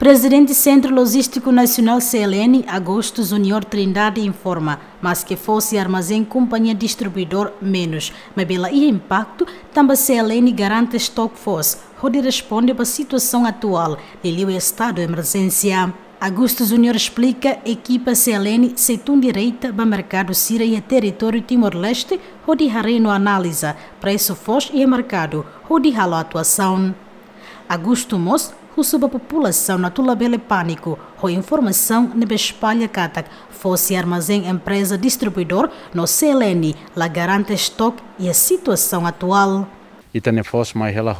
Presidente do Centro Logístico Nacional CLN, Augusto Júnior Trindade, informa, mas que fosse armazém companhia distribuidor menos, mas pela impacto, também CLN garante estoque force, onde responde para a situação atual, de o estado de emergência. Augusto Júnior explica equipa CLN se tem direita para o mercado Síria e território Timor-Leste, onde Reino analisa preço forte e mercado, onde há a atuação. Augusto mostra sobre a população na tulabele pânico, a informação ne espalha katak, fosse armazém empresa distribuidor no CLN, la garante estoque e a situação atual. E também fosse mais ela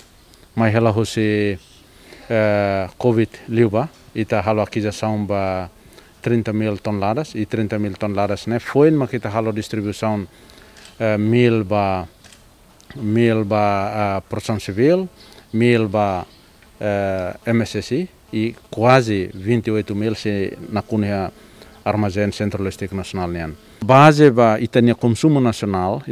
Covid liuba, e tá halo aquisição ba 30.000 toneladas e 30.000 toneladas né foi mas que tá halo distribuição mil ba produção civil, 1.000 ba MSCI e quase 28.000 se na cunha armazém Centro Logístico Nacional nian. Base ba itania consumo nacional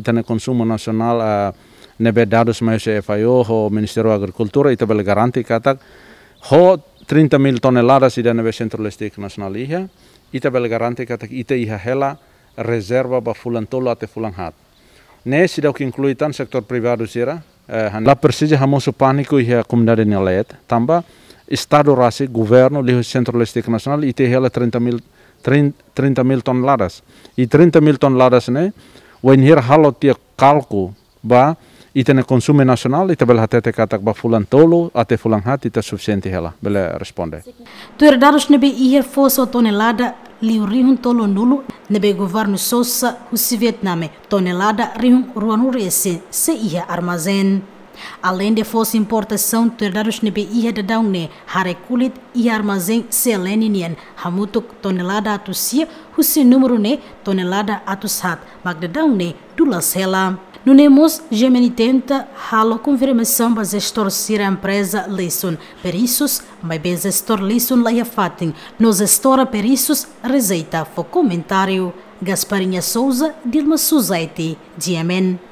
nebe dados mais FAO o Ministério da Agricultura itabel garanti katak ho 30.000 toneladas ida nebe Centro Logístico Nacional iha itabel garanti katak ita iha hela reserva ba fulan tolo ate fulan hat. Ne sida que inclui tan sektor privado sira lá precisa hamoso pânico e a comunidade nelet tamba estado rasi governo liho Centro Logístico Nacional ite hela 30.000 toneladas e 30.000 toneladas né when here halo tia calco ba ite ne consumo nacional ite bel hatete katak ba fulan tolo ate fulan hat ite suficiente hela bele responde tu herdados nebe ia fosso tonelada liu rihun tolo nulo nebe governo sosa husi Vietname tonelada rihun ruanu rese se ia armazém. Além de fosse importação, terdados nebe ia de daune hare kulit e armazém seleninian hamutuk tonelada atusia husi número ne tonelada atushat mag de daune dulas hela. No Nemos, Gemini tenta halo confirmação para gestor sira empresa Lisson. Perissos, mas bem gestor Lisson lá fatin. Nos gestora perissos, receita for comentário. Gasparinha Souza, Dilma Suzaiti, Diemen.